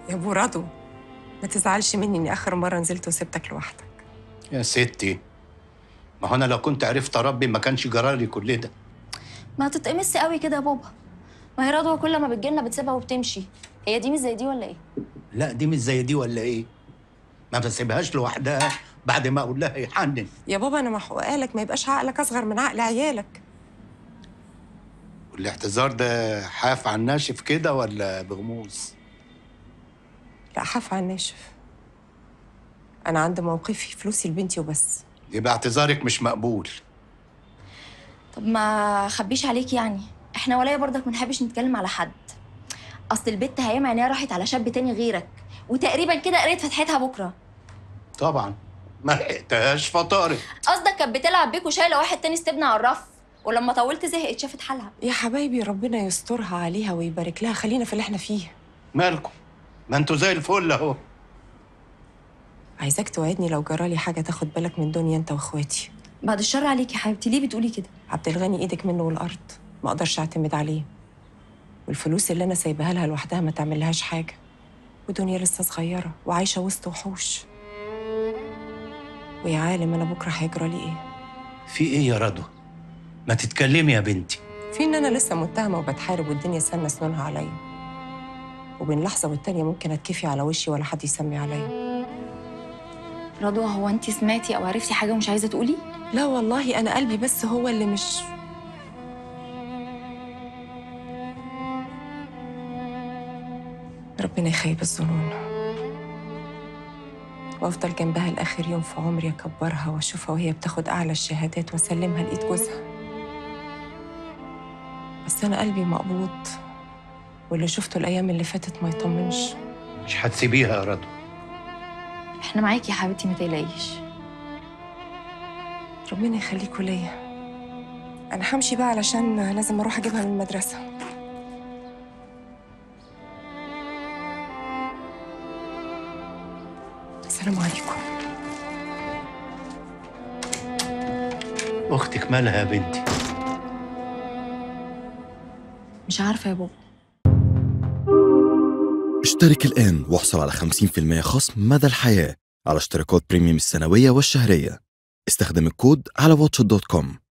يا ابو رضو، ما تزعلش مني اني اخر مره نزلت وسبتك لوحدك. يا ستي، ما هو انا لو كنت عرفت اربي ما كانش جرالي كل ده. ما تتقمصي قوي كده يا بابا. ما هي رضوى كل ما بتجيلنا بتسيبها وبتمشي. هي دي مش زي دي ولا ايه؟ لا دي مش زي دي ولا ايه؟ ما بسيبهاش لوحدها بعد ما اقول لها يحنن. يا بابا انا محقوقالك، ما يبقاش عقلك اصغر من عقل عيالك. والاعتذار ده حاف على الناشف كده ولا بغموس؟ لا، حاف على الناشف. انا عند موقفي فلوسي لبنتي وبس. يبقى اعتذارك مش مقبول. طب ما خبيش عليك يعني، احنا ولاية برضك ما نحبش نتكلم على حد. اصل البت هيام عينيها راحت على شاب تاني غيرك، وتقريبا كده قريت فتحتها بكره. طبعا ما لحقتهاش فطارت. قصدك كانت بتلعب بيك وشايله واحد تاني استبنى على الرف، ولما طولت زهقت شافت حالها. يا حبايبي ربنا يسترها عليها ويبارك لها، خلينا في اللي احنا فيه. مالكم؟ ما انتوا زي الفل اهو. عايزاك توعدني لو جرالي حاجه تاخد بالك من دنيا انت واخواتي. بعد الشر عليك يا حبيبتي، ليه بتقولي كده؟ عبد الغني ايدك منه والارض، ما اقدرش اعتمد عليه. والفلوس اللي انا سايباها لها لوحدها ما تعملهاش حاجه. ودنيا لسه صغيره وعايشه وسط وحوش. ويا عالم انا بكره هيجرى لي ايه. في ايه يا رضوى؟ ما تتكلمي يا بنتي. في ان انا لسه متهمه وبتحارب والدنيا سنه سنونها عليا. وبين لحظه والتانيه ممكن اتكفي على وشي ولا حد يسمي عليا. رضوى، هو انت سمعتي او عرفتي حاجه ومش عايزه تقولي؟ لا والله انا قلبي بس هو اللي مش. ربنا يخيب الظنون. وافضل جنبها لاخر يوم في عمري، اكبرها واشوفها وهي بتاخد اعلى الشهادات واسلمها لايد جوزها. بس انا قلبي مقبوض، واللي شفته الايام اللي فاتت ما يطمنش. مش هتسيبيها يا رضوى. احنا معاكي يا حبيبتي، ما تقلقيش. ربنا يخليكوا ليا. انا همشي بقى علشان لازم اروح اجيبها من المدرسه. السلام عليكم. اختك مالها يا بنتي؟ مش عارفه يا بابا. اشترك الآن واحصل على 50% خصم مدى الحياة على اشتراكات بريميوم السنوية والشهرية. استخدم الكود على watchit.com.